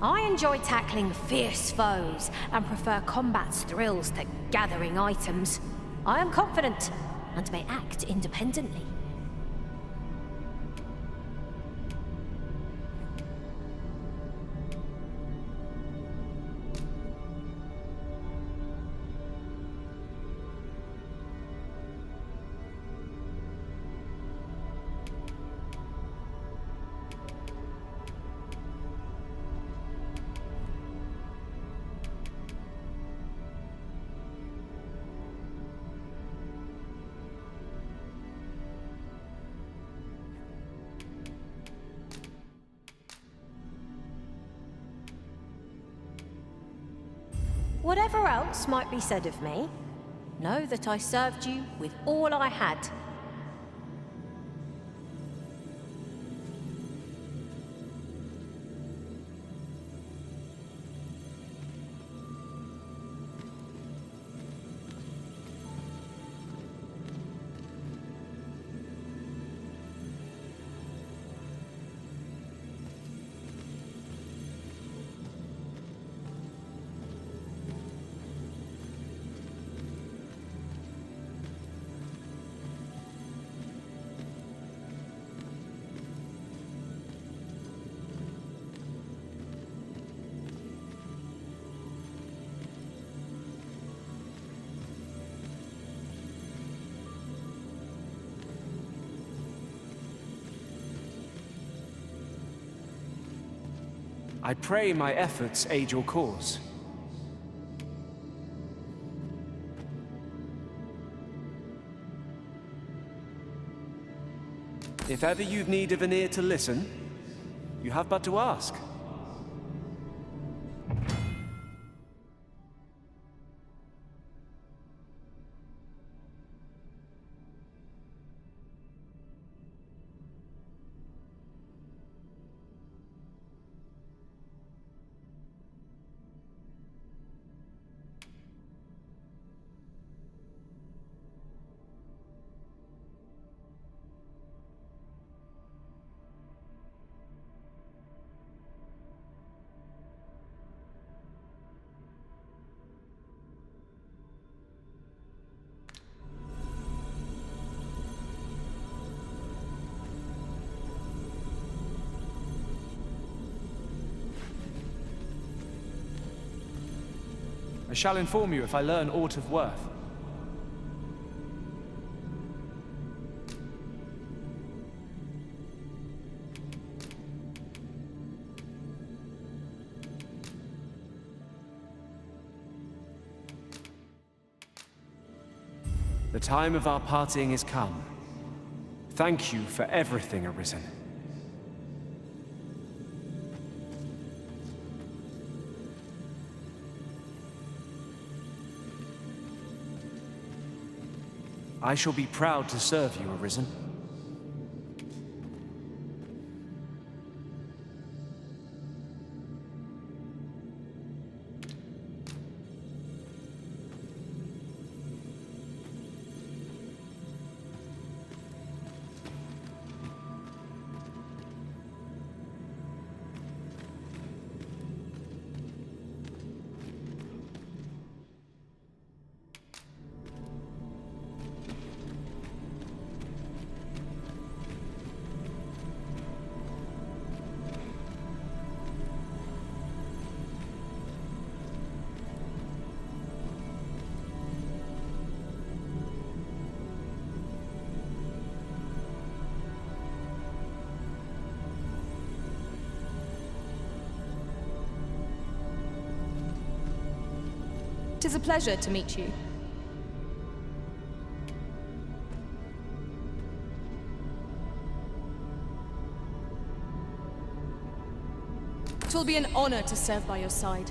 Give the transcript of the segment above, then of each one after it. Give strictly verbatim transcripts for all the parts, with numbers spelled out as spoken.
I enjoy tackling fierce foes and prefer combat's thrills to gathering items. I am confident and may act independently. Whatever else might be said of me, know that I served you with all I had. I pray my efforts aid your cause. If ever you've need of an ear to listen, you have but to ask. I shall inform you if I learn aught of worth. The time of our parting is come. Thank you for everything, Arisen. I shall be proud to serve you, Arisen. It is a pleasure to meet you. It will be an honor to serve by your side.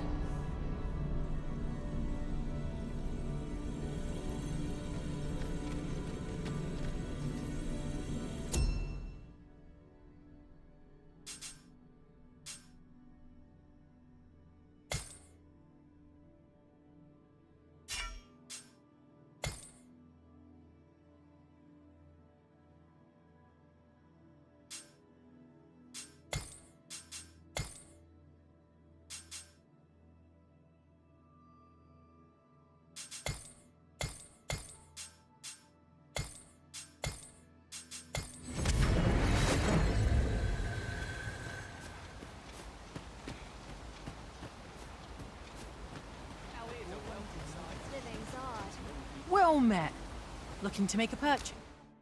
Well met. Looking to make a purchase?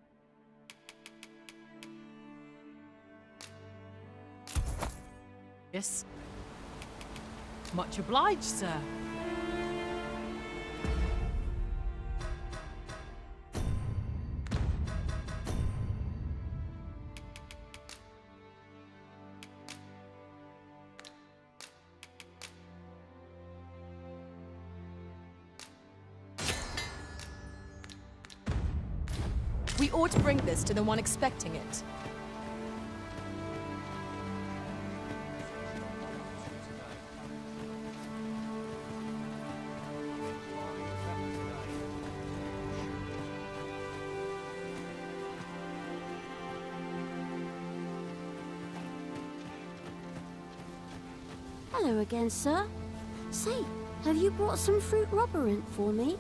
Yes. Much obliged, sir. We ought to bring this to the one expecting it. Hello again, sir. Say, have you brought some fruit robberant for me?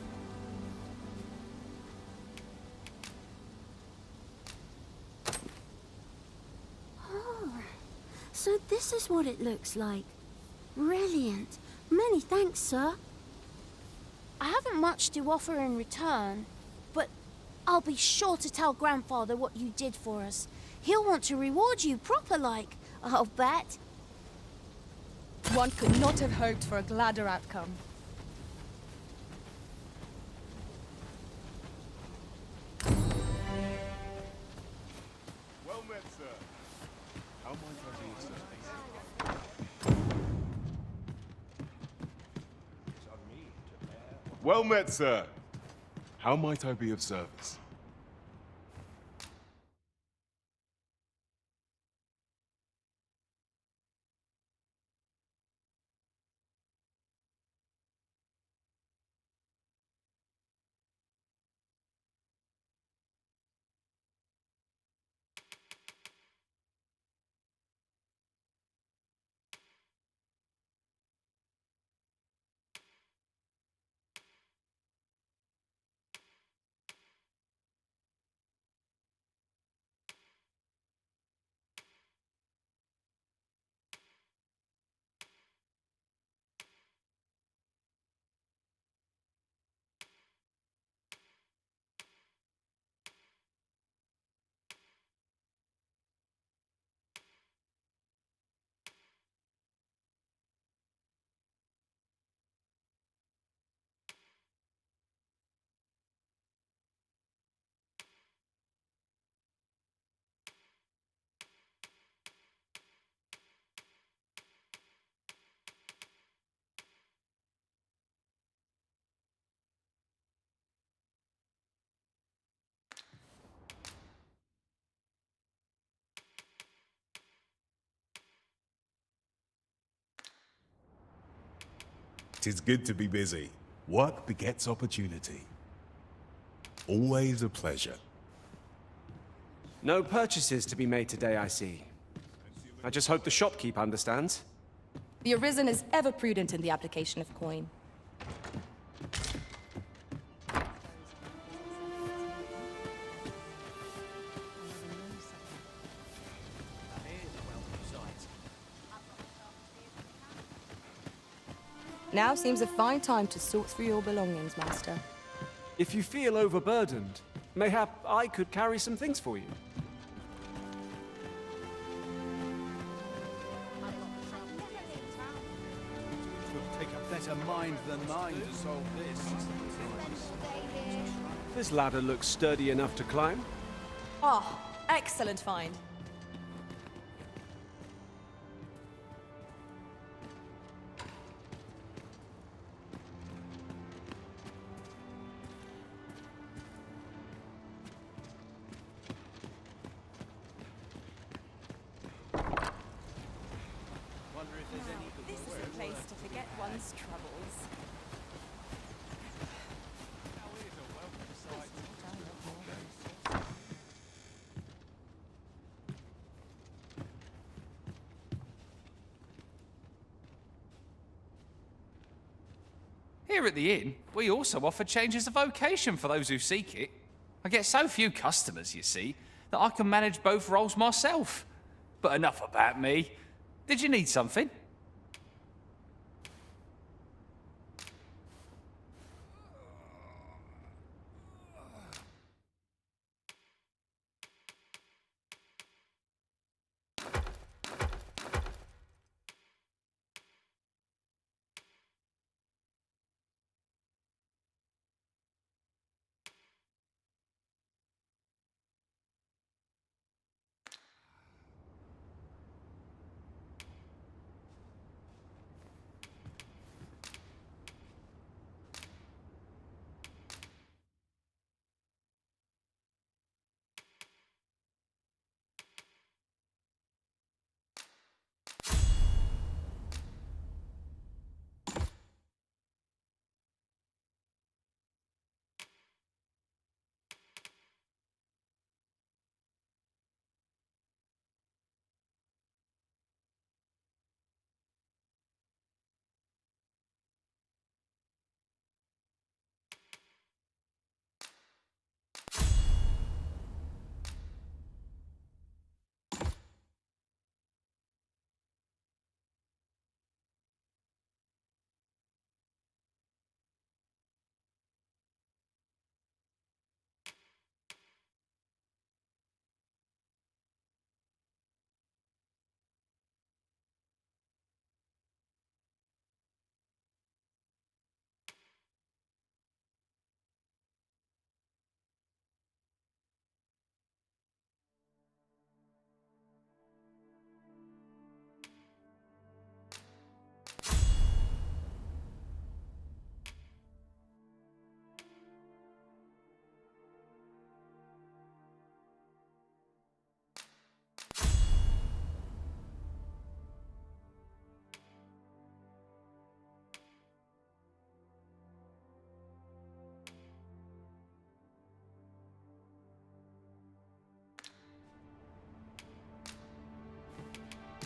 So this is what it looks like. Brilliant. Many thanks, sir. I haven't much to offer in return, but I'll be sure to tell Grandfather what you did for us. He'll want to reward you proper-like, I'll bet. One could not have hoped for a gladder outcome. Well met, sir. How might I be of service? Well met, sir. How might I be of service? Tis good to be busy. Work begets opportunity. Always a pleasure. No purchases to be made today, I see. I just hope the shopkeep understands. The Arisen is ever prudent in the application of coin. Now seems a fine time to sort through your belongings, Master. If you feel overburdened, mayhap I could carry some things for you. Take a better mind than mine to solve this. This ladder looks sturdy enough to climb. Ah, excellent find. This is a place to forget one's troubles. Here at the inn, we also offer changes of vocation for those who seek it. I get so few customers, you see, that I can manage both roles myself. But enough about me. Did you need something?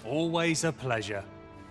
Always a pleasure.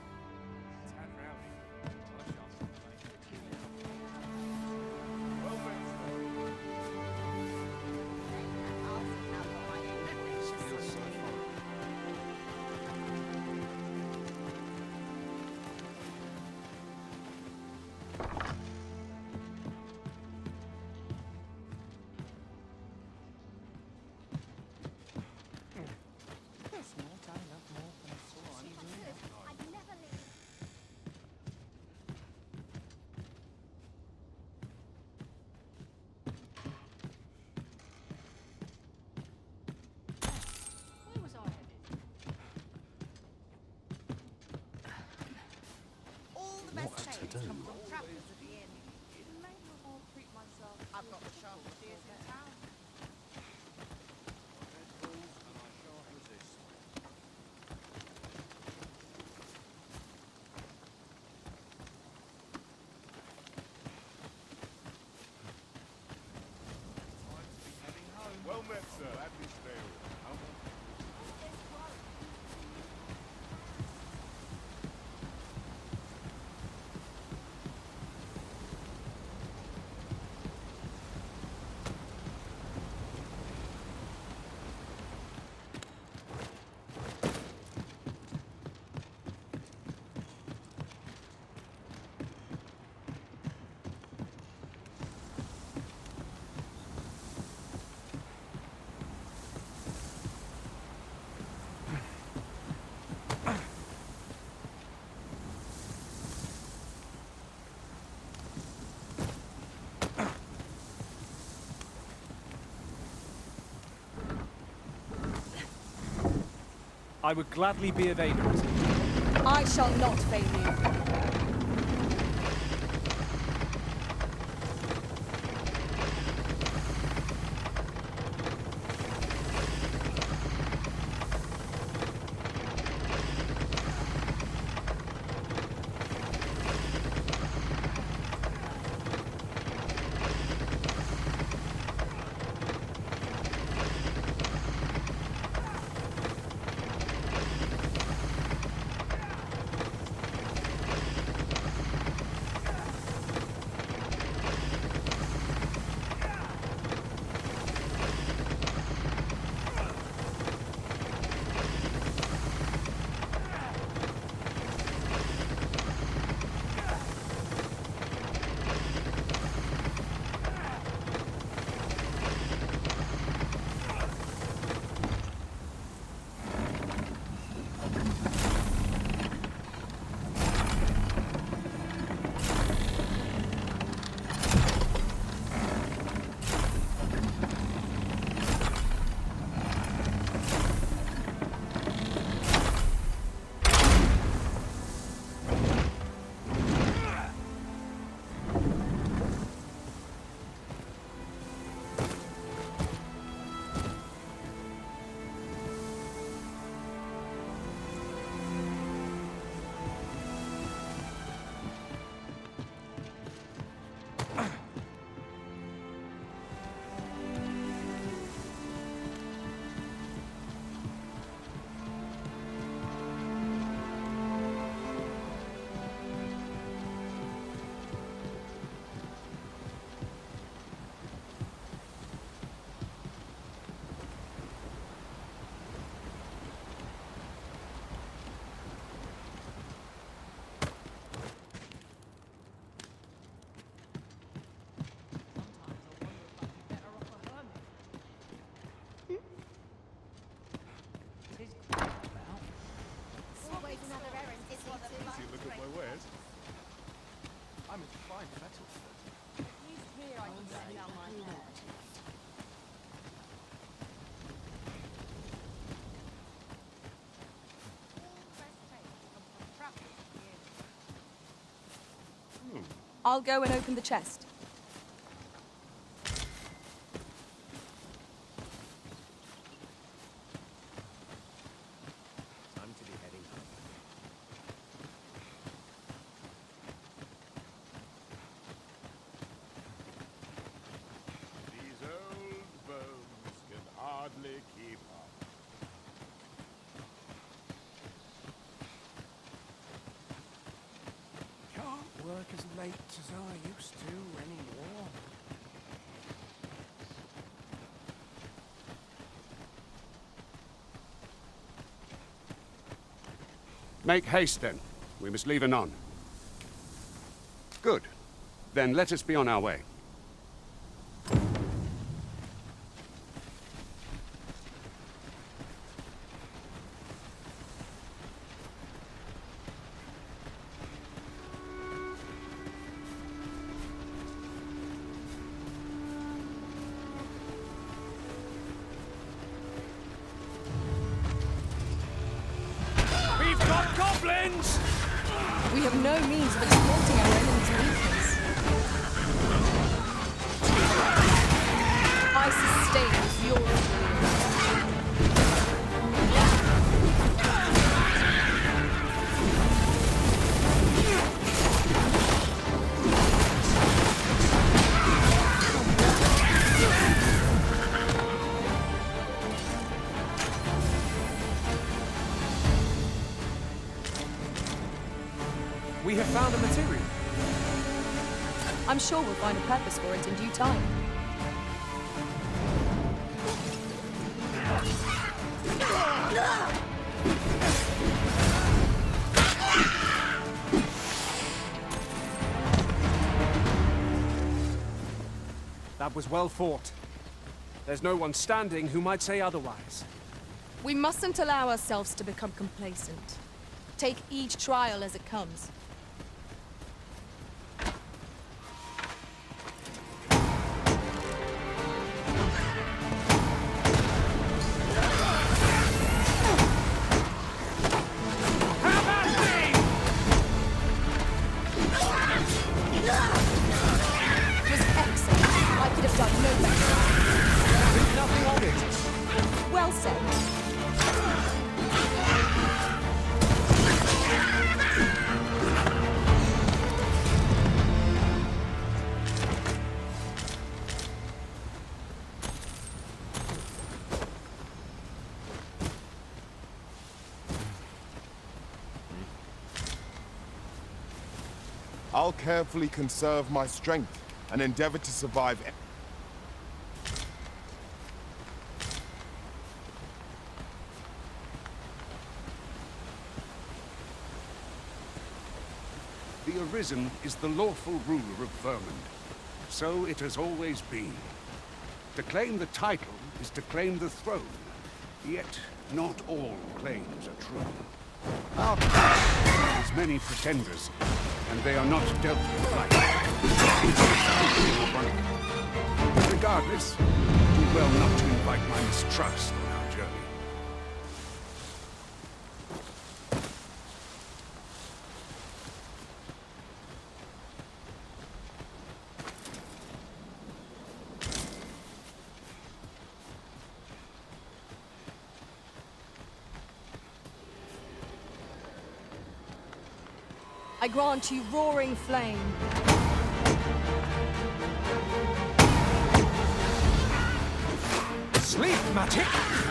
Well met, sir. At this day. I would gladly be of aid. I shall not fail you. I'll go and open the chest. Time to be heading home. These old bones can hardly keep up. as though I used to anymore. Make haste, then. We must leave anon. Good. Then let us be on our way. We have no means of exploiting our enemy's weakness. I sustain your brilliance. We have found a material. I'm sure we'll find a purpose for it in due time. That was well fought. There's no one standing who might say otherwise. We mustn't allow ourselves to become complacent. Take each trial as it comes. I'll carefully conserve my strength and endeavor to survive. The Arisen is the lawful ruler of Vermund. So it has always been. To claim the title is to claim the throne. Yet, not all claims are true. Our There's many pretenders, and they are not dealt with lightly. Regardless, do well not to invite my mistrust on our journey. I grant you roaring flame. Sleep magic!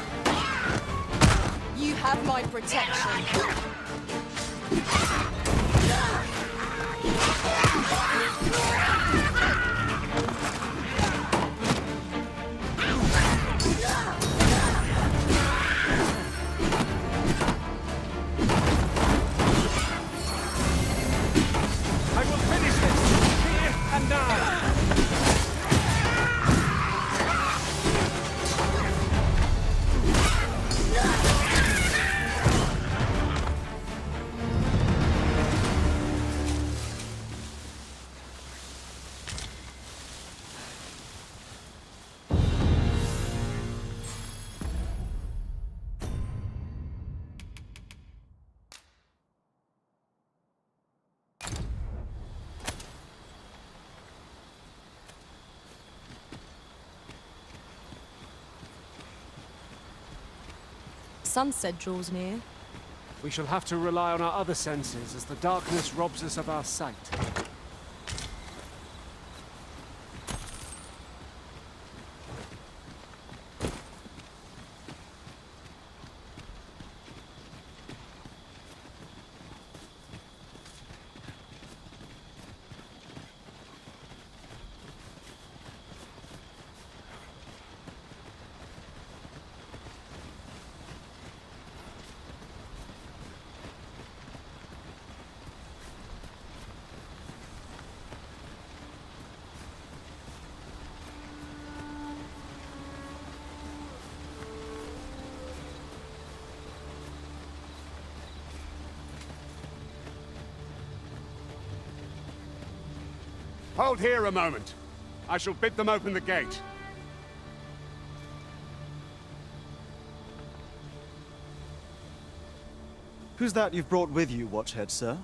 You have my protection. Sunset draws near. We shall have to rely on our other senses as the darkness robs us of our sight. Hold here a moment. I shall bid them open the gate. Who's that you've brought with you, Watchhead, sir?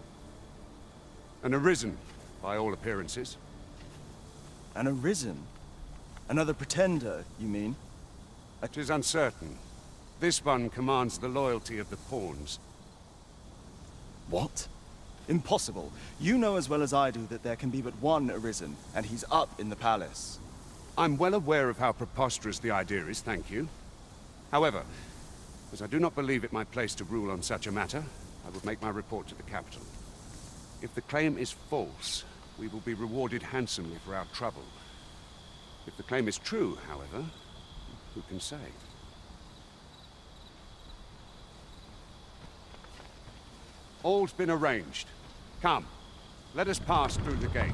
An Arisen, by all appearances. An Arisen? Another pretender, you mean? It is uncertain. This one commands the loyalty of the pawns. What? Impossible. You know as well as I do that there can be but one Arisen, and he's up in the palace. I'm well aware of how preposterous the idea is, thank you. However, as I do not believe it my place to rule on such a matter, I will make my report to the capital. If the claim is false, we will be rewarded handsomely for our trouble. If the claim is true, however, who can say? All's been arranged. Come, let us pass through the gate.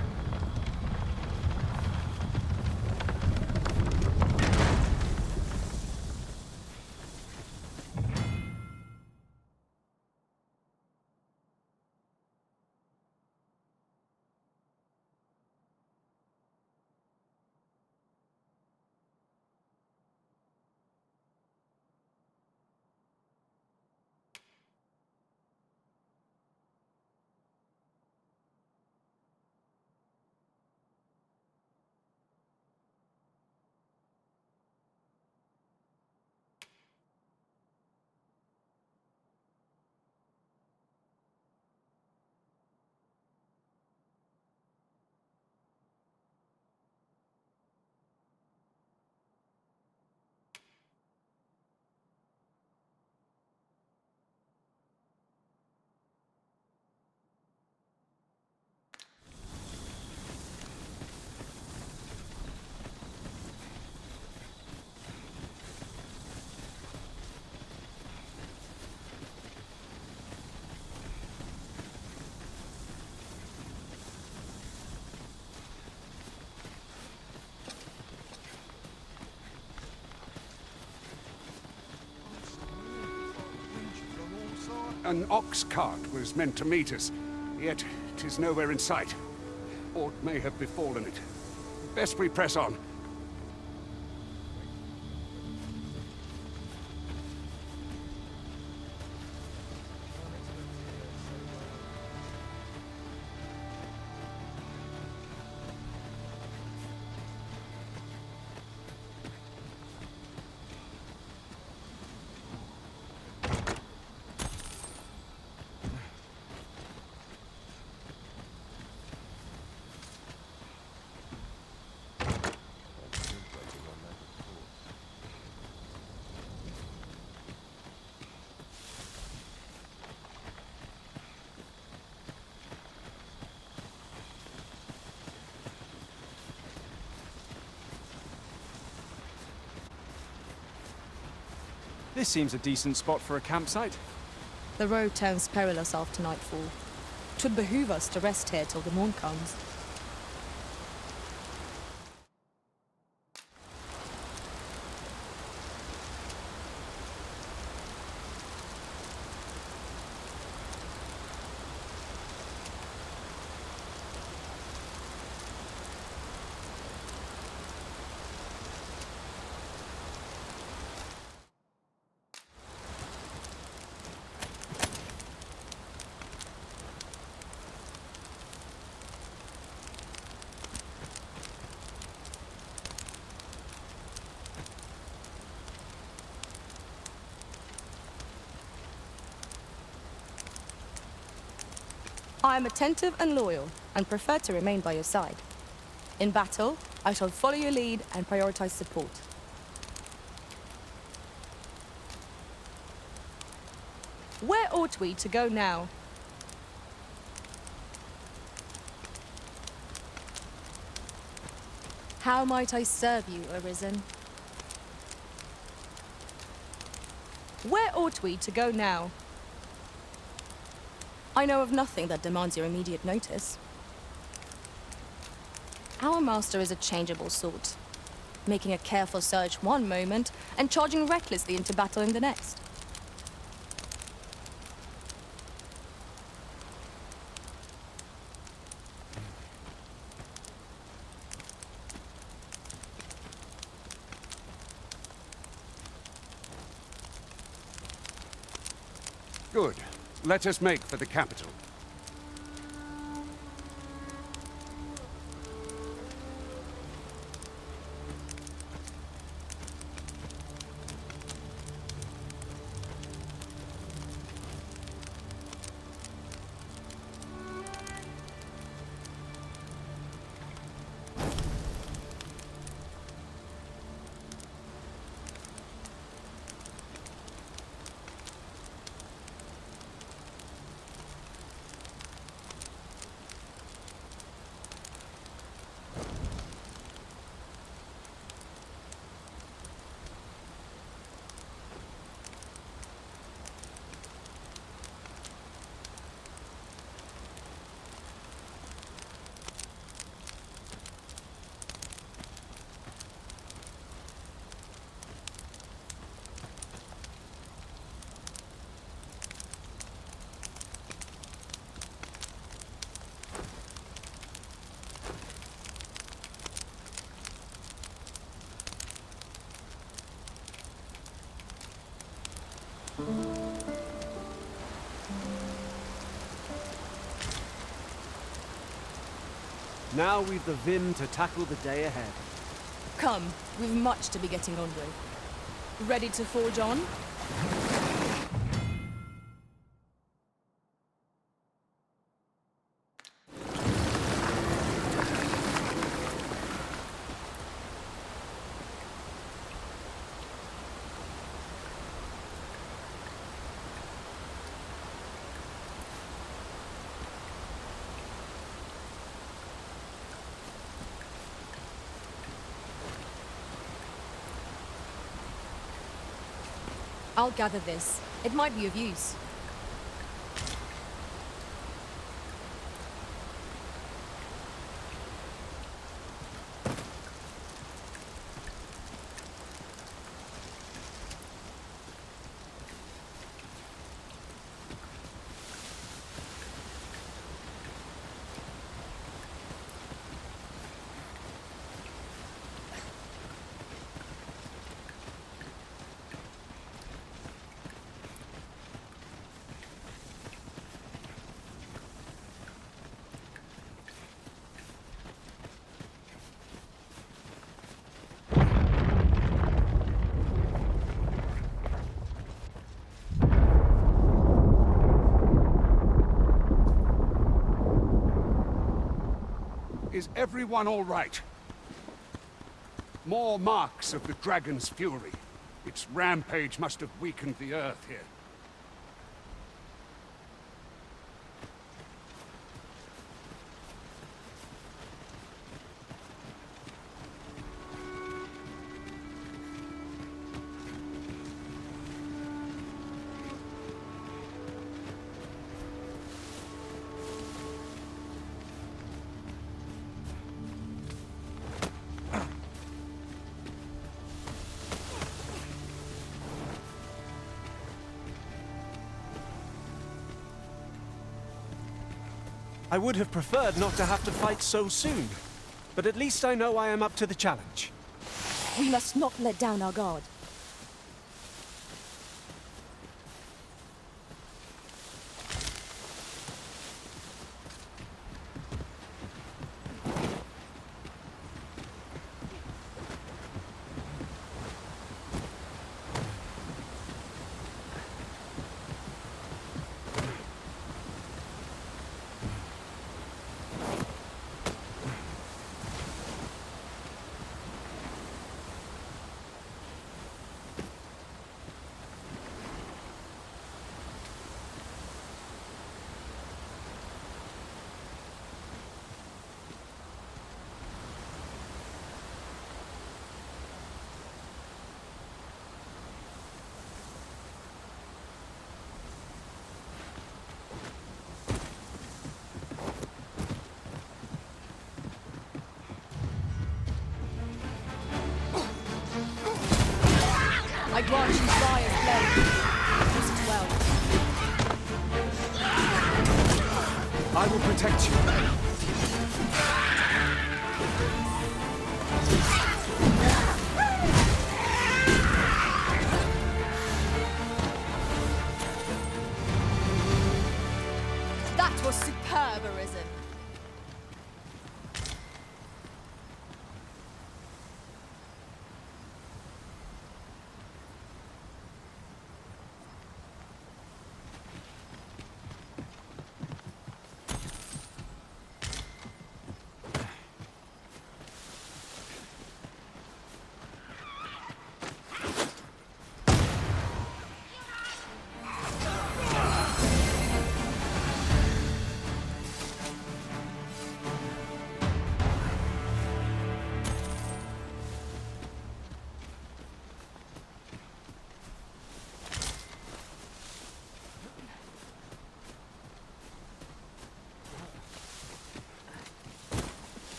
An ox cart was meant to meet us, yet it is nowhere in sight. Aught may have befallen it. Best we press on. This seems a decent spot for a campsite. The road turns perilous after nightfall. 'Twould behoove us to rest here till the morn comes. I am attentive and loyal, and prefer to remain by your side. In battle, I shall follow your lead and prioritize support. Where ought we to go now? How might I serve you, Arisen? Where ought we to go now? I know of nothing that demands your immediate notice. Our master is a changeable sort, making a careful search one moment and charging recklessly into battle in the next. Good. Let us make for the capital. Now we've the vim to tackle the day ahead. Come, we've much to be getting on with. Ready to forge on? I'll gather this. It might be of use. Is everyone all right? More marks of the dragon's fury. Its rampage must have weakened the earth here. I would have preferred not to have to fight so soon, but at least I know I am up to the challenge. We must not let down our guard. I grant you fire's blade. Use it well. I will protect you.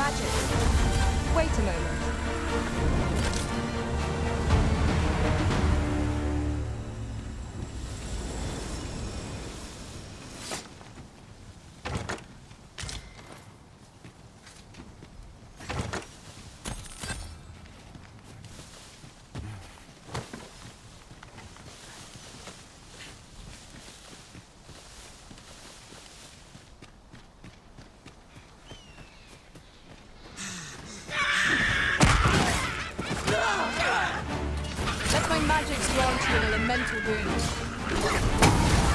magic. Wait a moment. Let my magics grant you an elemental boon.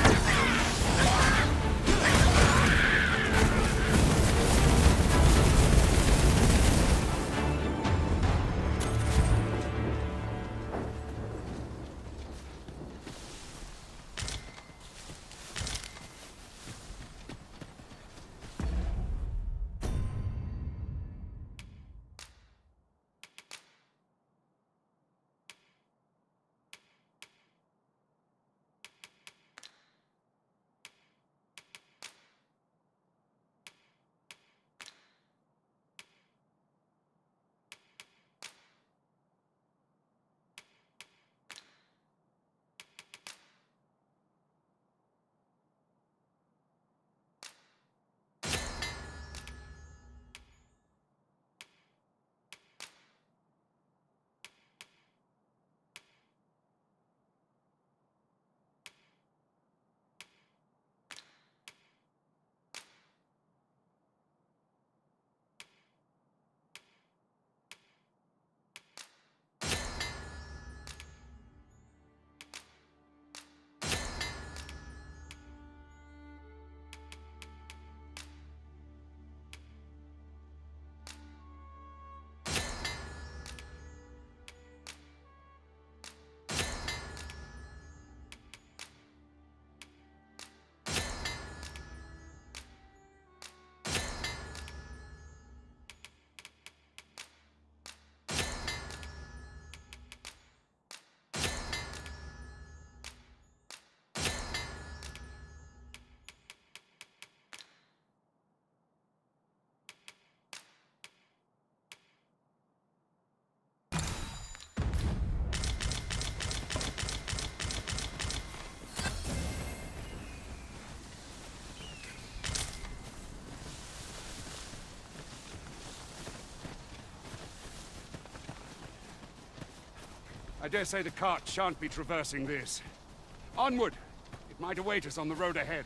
I dare say the cart shan't be traversing this. Onward! It might await us on the road ahead.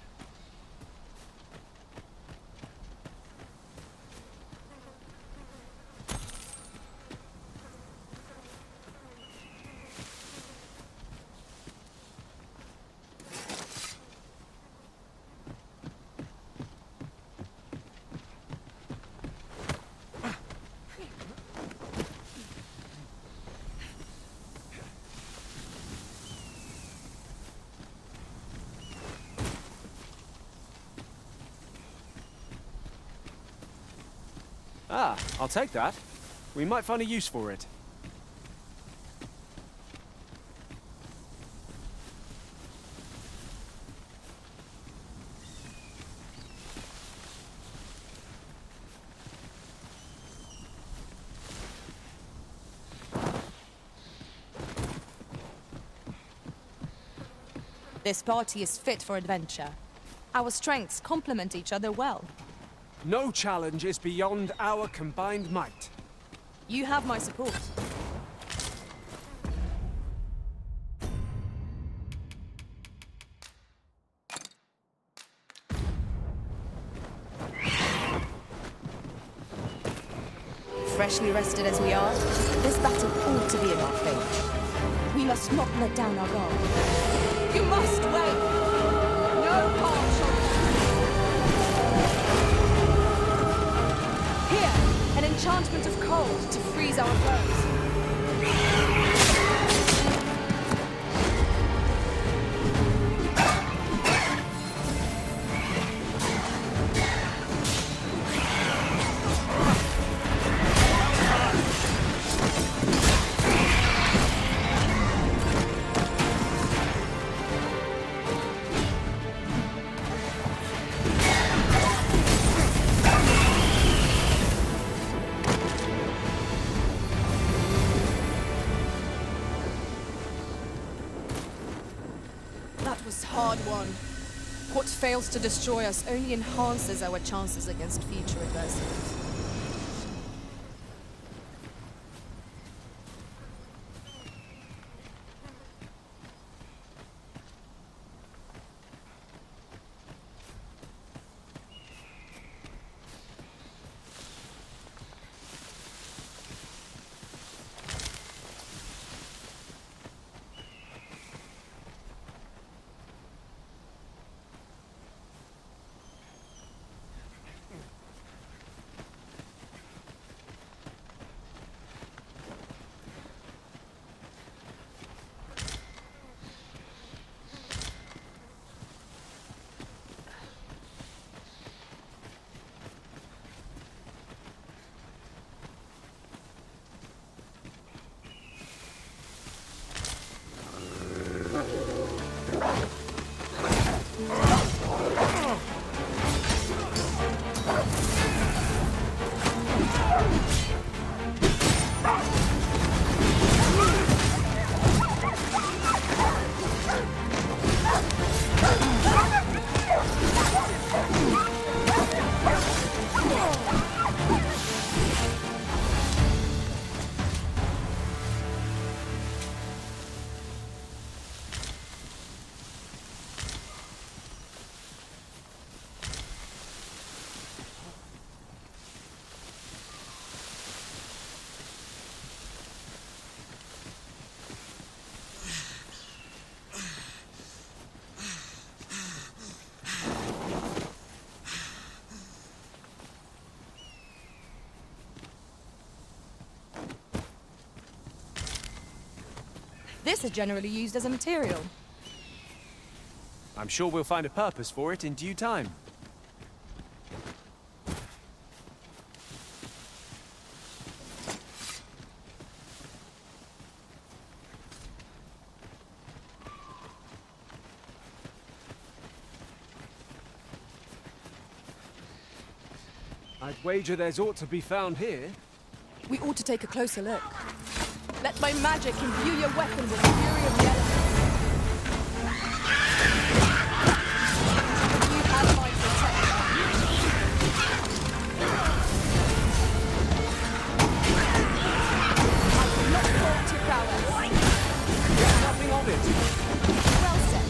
Ah, I'll take that. We might find a use for it. This party is fit for adventure. Our strengths complement each other well. No challenge is beyond our combined might. You have my support. Freshly rested as we are, this battle ought to be in our favor. We must not let down our guard. You must wait! No harm shall Here, an enchantment of cold to freeze our foes. hard-won. What fails to destroy us only enhances our chances against future adversities. This is generally used as a material. I'm sure we'll find a purpose for it in due time. I'd wager there's aught to be found here. We ought to take a closer look. Let my magic imbue your weapon with the fury of the elements. You have my protection. I will not fault your prowess. Nothing of it. Well said.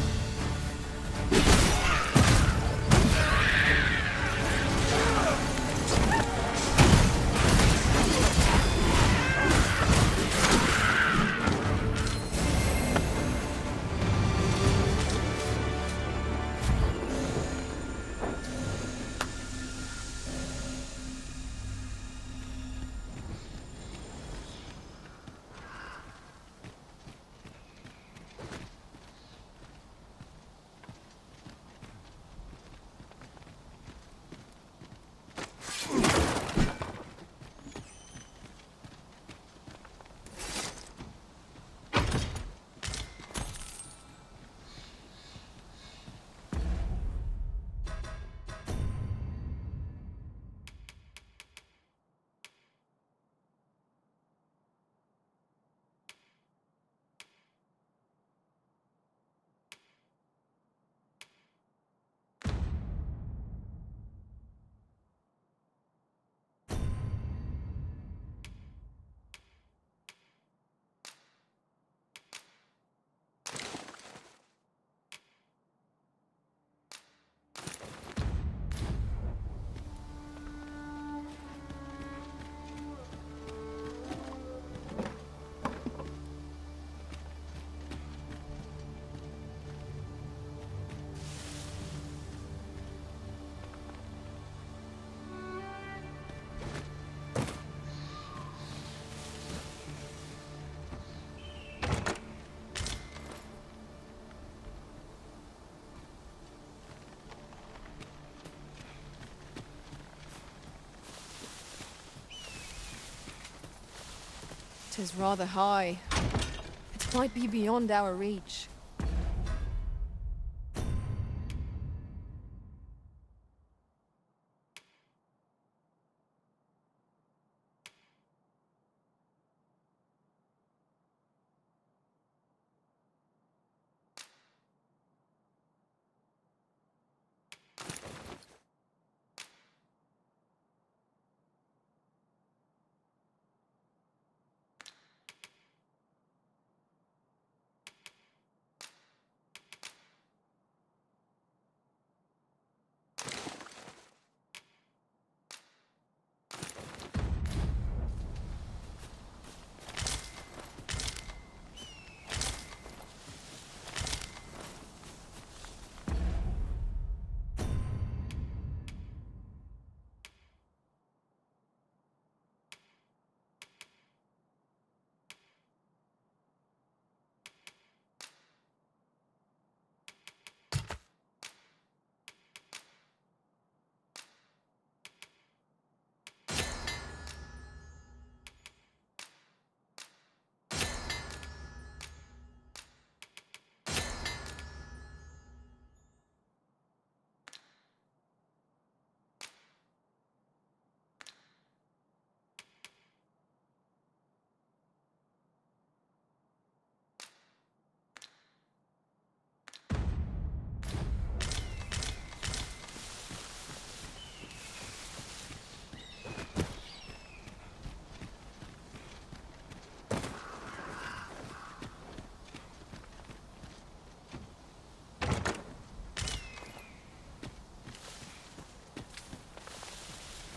It is rather high. It might be beyond our reach.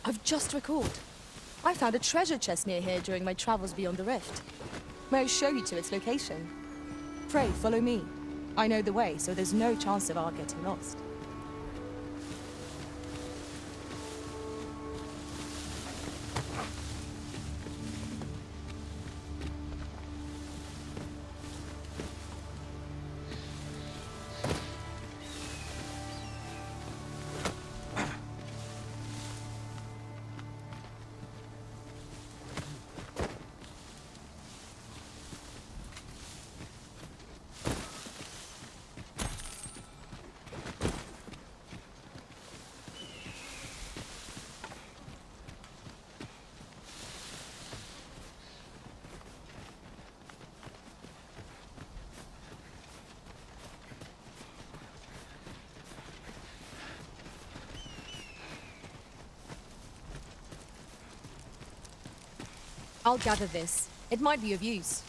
I've just recalled. I found a treasure chest near here during my travels beyond the rift. May I show you to its location? Pray, follow me. I know the way, so there's no chance of our getting lost. I'll gather this. It might be of use.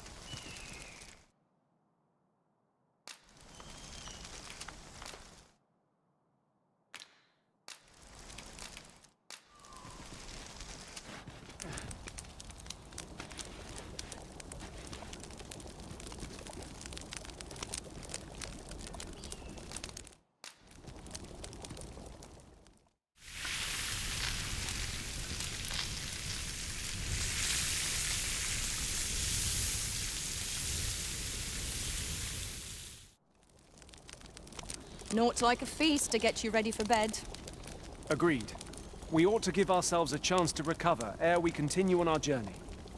Naught like a feast to get you ready for bed. Agreed. We ought to give ourselves a chance to recover ere we continue on our journey.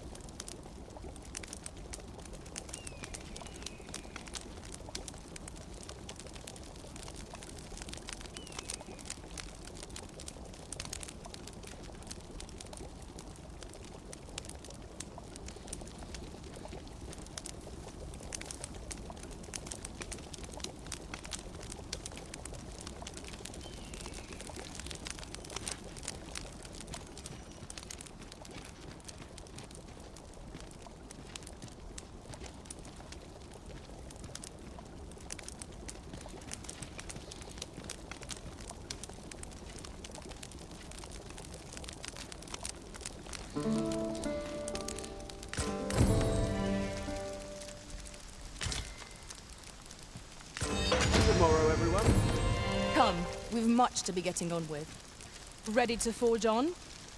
Tomorrow, everyone. Come, we've much to be getting on with. Ready to forge on?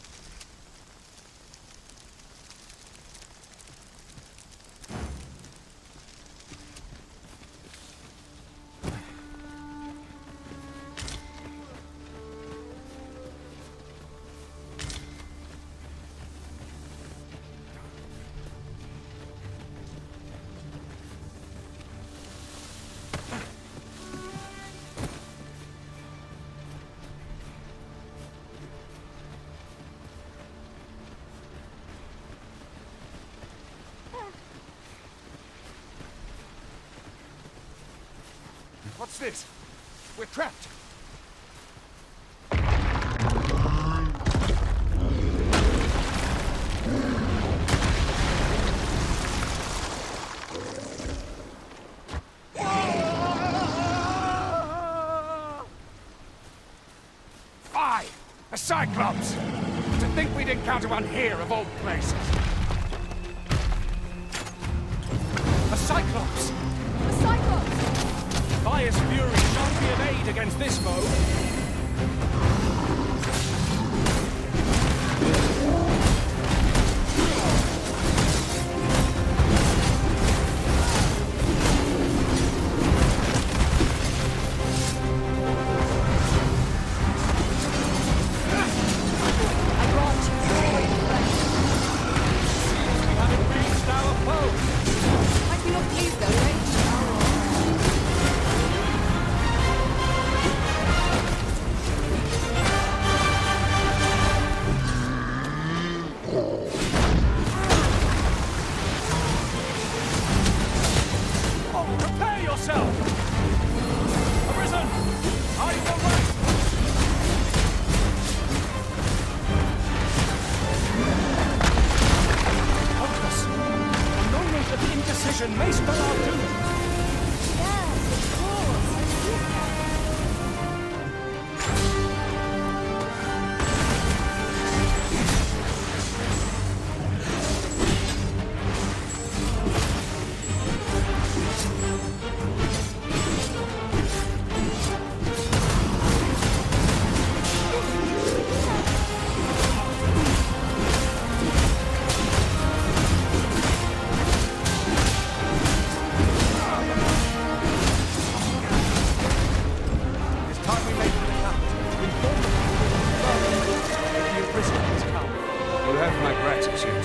What's this? We're trapped. Fie! A Cyclops! To think we'd encounter one here of all places. A Cyclops! A Cyclops! Fire's fury shan't be of aid against this foe.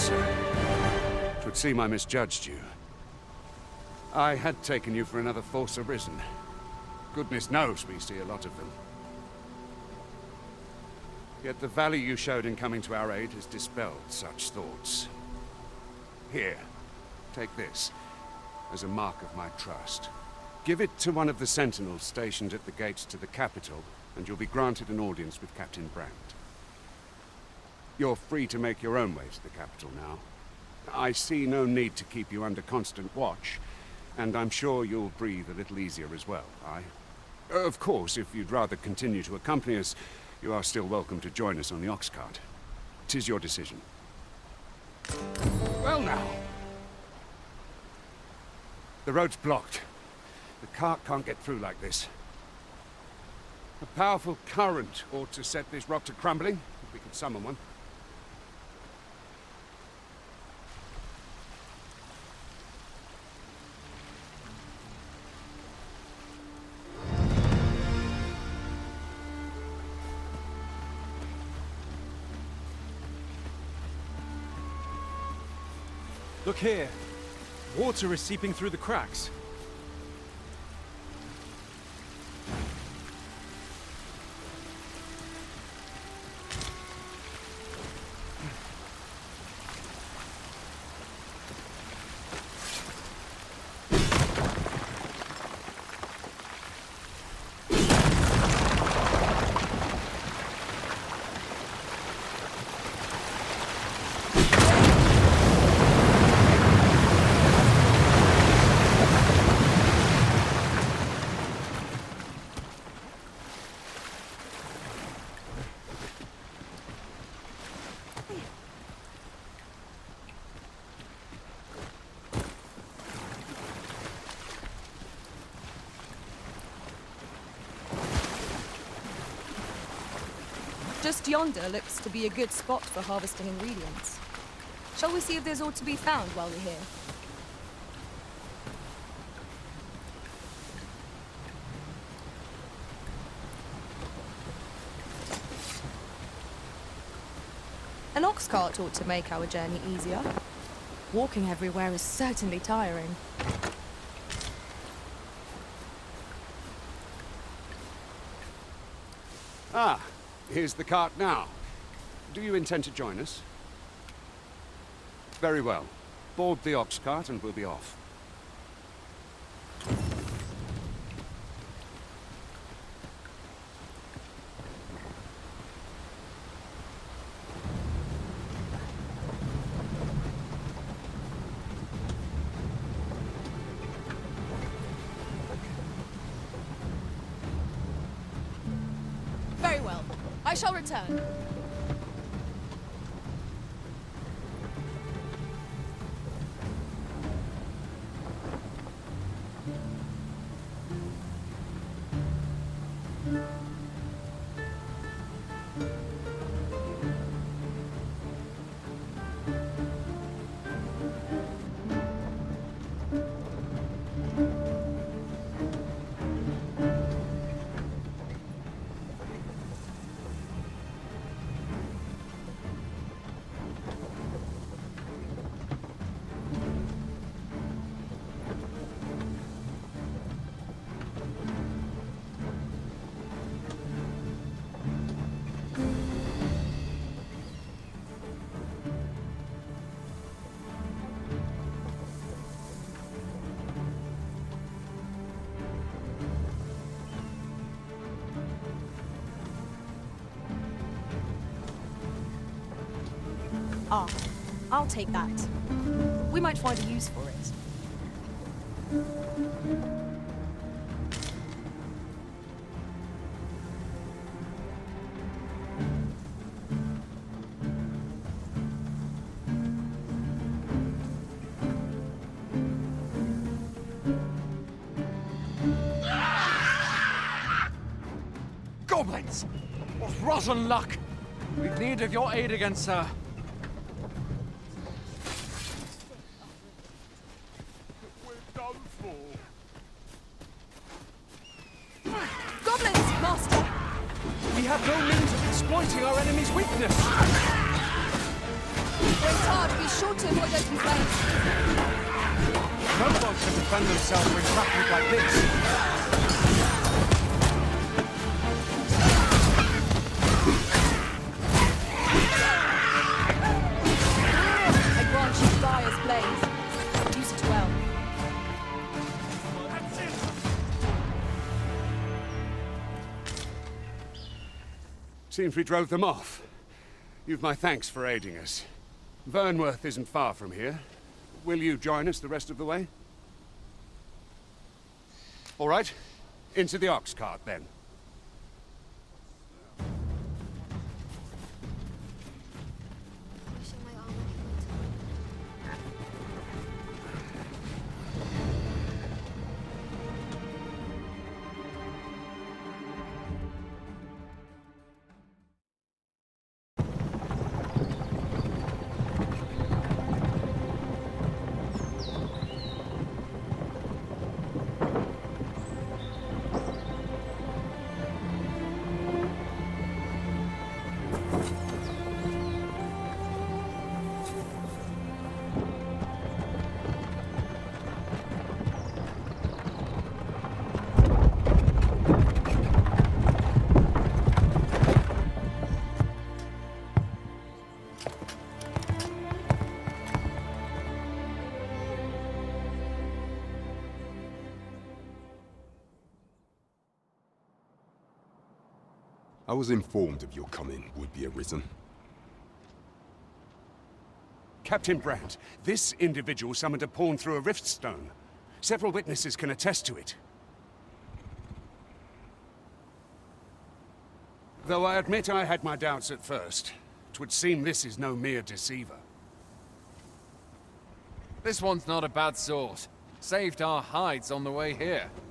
sir. It would seem I misjudged you. I had taken you for another Force Arisen. Goodness knows we see a lot of them. Yet the value you showed in coming to our aid has dispelled such thoughts. Here, take this, as a mark of my trust. Give it to one of the sentinels stationed at the gates to the capital, and you'll be granted an audience with Captain Brandt. You're free to make your own way to the capital now. I see no need to keep you under constant watch, and I'm sure you'll breathe a little easier as well, aye? Of course, if you'd rather continue to accompany us, you are still welcome to join us on the ox cart. 'Tis your decision. Well now. The road's blocked. The cart can't get through like this. A powerful current ought to set this rock to crumbling, if we could summon one. Look here. Water is seeping through the cracks. Just yonder looks to be a good spot for harvesting ingredients. Shall we see if there's aught to be found while we're here? An ox cart ought to make our journey easier. Walking everywhere is certainly tiring. Ah, here's the cart now. Do you intend to join us? Very well. Board the ox cart and we'll be off. Very well. I shall return. Ah, I'll take that. We might find a use for it. Goblins! What rotten luck! We've need of your aid again, sir. Goblins, Master! We have no means of exploiting our enemy's weakness. Wait hard, be sure to avoid open flames. No one can defend themselves when traffic like this. I grant you fire's blaze. Use it well. Seems we drove them off. You've my thanks for aiding us. Vernworth isn't far from here. Will you join us the rest of the way? All right. Into the ox cart, then. I was informed of your coming, would-be Arisen. Captain Brandt, this individual summoned a pawn through a rift stone. Several witnesses can attest to it. Though I admit I had my doubts at first, 'twould seem this is no mere deceiver. This one's not a bad sort. Saved our hides on the way here.